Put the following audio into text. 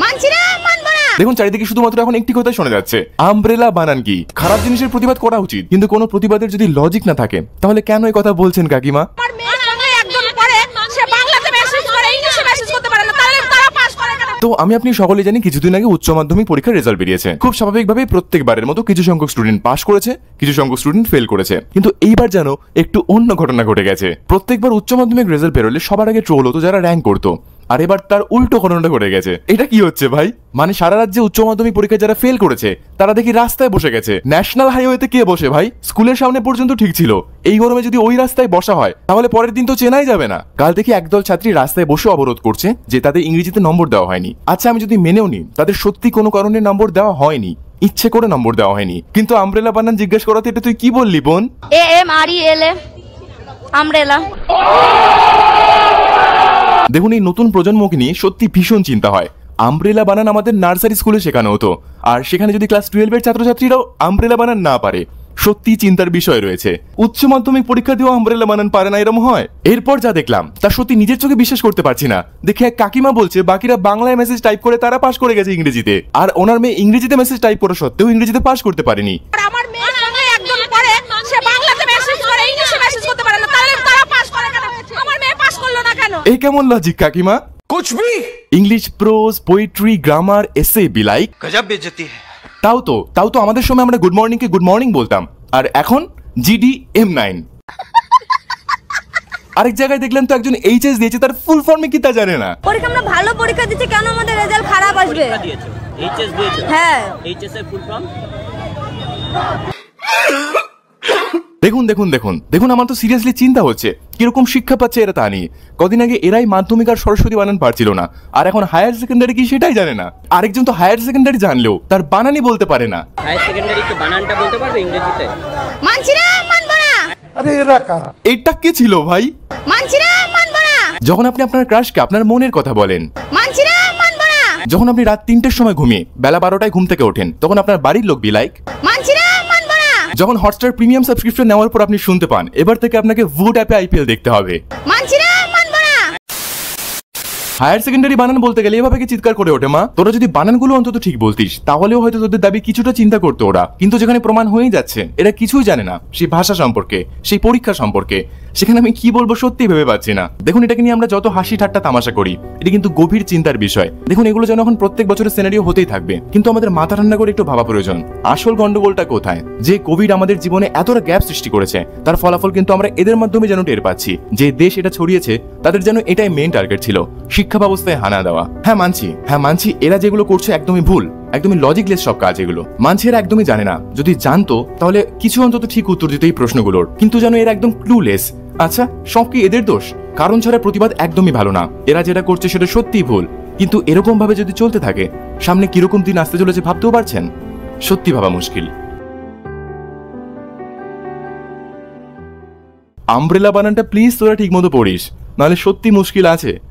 দেখুন চারিদিকে শুধুমাত্র এখন একটি কথা শোনা যাচ্ছে, আমব্রেলা বানান কি? খারাপ জিনিসের প্রতিবাদ করা উচিত, কিন্তু কোনো প্রতিবাদের যদি লজিক না থাকে তাহলে কেন এই কথা বলছেন কাকিমা? তো আমি আপনি সকলে জানি কিছুদিন আগে উচ্চ মাধ্যমিক পরীক্ষার রেজাল্ট বেরিয়েছে। খুব স্বাভাবিকভাবে প্রত্যেকবারের মতো কিছু সংখ্যক স্টুডেন্ট পাস করেছে, কিছু সংখ্যক স্টুডেন্ট ফেল করেছে, কিন্তু এইবার যেন একটু অন্য ঘটনা ঘটে গেছে। প্রত্যেকবার উচ্চ মাধ্যমিক রেজাল্ট বেরোলে সবার আগে ট্রোল হতো যারা র্যাঙ্ক করতো, আর এবার তার উল্টো ঘটনাটা ঘটে গেছে। এটা কি হচ্ছে ভাই? মানে সারা রাজ্যে উচ্চ মাধ্যমিক পরীক্ষায় যারা ফেল করেছে তারা দেখি রাস্তায় বসে গেছে। ন্যাশনাল হাইওয়েতে কে বসে ভাই? স্কুলের সামনে পর্যন্ত ঠিক ছিল, এই গরমে যদি ওই রাস্তায় বসা হয় তাহলে পরের দিন তো চেনাই যাবে না। কাল দেখি একদল ছাত্রী রাস্তায় বসে অবরোধ করছে যে তাদের ইংরেজিতে নম্বর দেওয়া হয়নি। আচ্ছা আমি যদি মেনেও নিই তাদের সত্যি কোনো কারণে নম্বর দেওয়া হয়নি, ইচ্ছে করে নম্বর দেওয়া হয়নি, কিন্তু আমব্রেলা বানান জিজ্ঞেস করাতে এটা তুই কি বললি বোন? AMRELA umbrella. দেখুন এই নতুন প্রজন্মকে নিয়ে সত্যি ভীষণ চিন্তা হয়। আমব্রেলা বানান আমাদের নার্সারি স্কুলে শেখানো হতো, আর সেখানে যদি ক্লাস 12 এর ছাত্রছাত্রীরাও আমব্রেলা বানান না পারে, সত্যি চিন্তার বিষয় রয়েছে। উচ্চ মাধ্যমিক পরীক্ষা দিয়েও আমব্রেলা বানান পারে না, এরকম হয়? এরপর যা দেখলাম তা সত্যি নিজের চোখে বিশ্বাস করতে পারছি না। দেখে এক কাকিমা বলছে বাকিরা বাংলায় মেসেজ টাইপ করে তারা পাস করে গেছে ইংরেজিতে, আর ওনার মেয়ে ইংরেজিতে মেসেজ টাইপ করা সত্ত্বেও ইংরেজিতে পাস করতে পারেনি। এই কেমন লজিক কাকিমা? कुछ भी English prose, poetry, grammar, essay be like गजब बेइज्जती है। তাও তো আমাদের সময় আমরা গুড মর্নিং কে গুড মর্নিং বলতাম, আর এখন জিডি M9। আরেক জায়গায় দেখলাম তো একজন এইচএস দিয়েছে, তার ফুল ফর্মে কি তা জানে না। পরীক্ষা আমরা ভালো পরীক্ষা দিচ্ছি, কেন আমাদের রেজাল্ট খারাপ আসবে? এইচএস দিয়েছো? হ্যাঁ। এইচএস এর ফুল ফর্ম? দেখুন আমার তো সিরিয়াসলি চিন্তা হচ্ছে কিরকম শিক্ষা পাচ্ছে এরা তা নিয়ে। কদিন আগে এরাই মাধ্যমিক আর সরস্বতী বানান পারছিল না, আর এখন হায়ার সেকেন্ডারি কি সেটাই জানে না। আরেকজন তো হায়ার সেকেন্ডারি জানলেও তার বানানই বলতে পারে না। হায়ার সেকেন্ডারি কি বানানটা বলতে পারবে ইংরেজিতে? মানছি না, মানবো না। अरे एरा कारा এটা কি ছিল ভাই? মানছি না, মানবো না। যখন আপনি আপনার ক্রাশকে আপনার মনের কথা বলেন, মানছি না, মানবো না। যখন আপনি রাত 3টের সময় ঘুমিয়ে বেলা 12টায় ঘুম থেকে ওঠেন, তখন আপনার বাড়ির লোক বি লাইক মানছি না, মানবো না। যখন হটস্টার প্রিমিয়াম সাবস্ক্রিপশন নেওয়ার পর আপনি শুনতে পান এবার থেকে আপনাকে ভোট অ্যাপে আইপিএল দেখতে হবে, মানছি না, মানবো না। হায়ার সেকেন্ডারি বানান বলতে গেলে এভাবে কি চিৎকার করে ওঠে মা? তোরা যদি বানানগুলো অন্তত ঠিক বলতিস তাহলেও হয়তো তোদের দাবি কিছুটা চিন্তা করতো ওরা। কিন্তু যেখানে প্রমাণ হয়ে যাচ্ছে এরা কিছুই জানে না সেই ভাষা সম্পর্কে, সেই পরীক্ষা সম্পর্কে, সেখানে আমি কি বলবো সত্যি ভেবে পাচ্ছি না। দেখুন এটাকে নিয়ে আমরা যত হাসি ঠাট্টা তামাশা করি, এটা কিন্তু গভীর চিন্তার বিষয়। দেখুন এগুলো যেন এখন প্রত্যেক বছরের সিনারিও হতেই থাকবে, কিন্তু আমাদের মাথা ঠান্ডা করে একটু ভাবা প্রয়োজন আসল গন্ডগোলটা কোথায়। যে কোভিড আমাদের জীবনে এতটা গ্যাপ সৃষ্টি করেছে তার ফলাফল কিন্তু আমরা এদের মাধ্যমে যেন টের পাচ্ছি। যে দেশ এটা ছড়িয়েছে তাদের যেন এটাই মেইন টার্গেট ছিল, শিক্ষা ব্যবস্থায় হানা দেওয়া। হ্যাঁ মানছি এরা যেগুলো করছে একদমই ভুল, একদমই লজিকলেস সব কাজ এগুলো। মানছি এরা একদমই জানে না, যদি জানতো তাহলে কিছু অন্তত ঠিক উত্তর দিত এই প্রশ্নগুলোর, কিন্তু যেন এরা একদম ক্লুলেস। আচ্ছা সব কি এদের দোষ? কারণ ছাড়া প্রতিবাদ একদমই ভালো না। এরা যেটা করছে সেটা সত্যিই ভুল, কিন্তু এরকম ভাবে যদি চলতে থাকে সামনে কিরকম দিন আসতে চলেছে ভাবতেও পারছেন? সত্যি ভাবা মুশকিল। আমব্রেলা বানানটা প্লিজ তোরা ঠিক মতো পড়িস, নাহলে সত্যি মুশকিল আছে।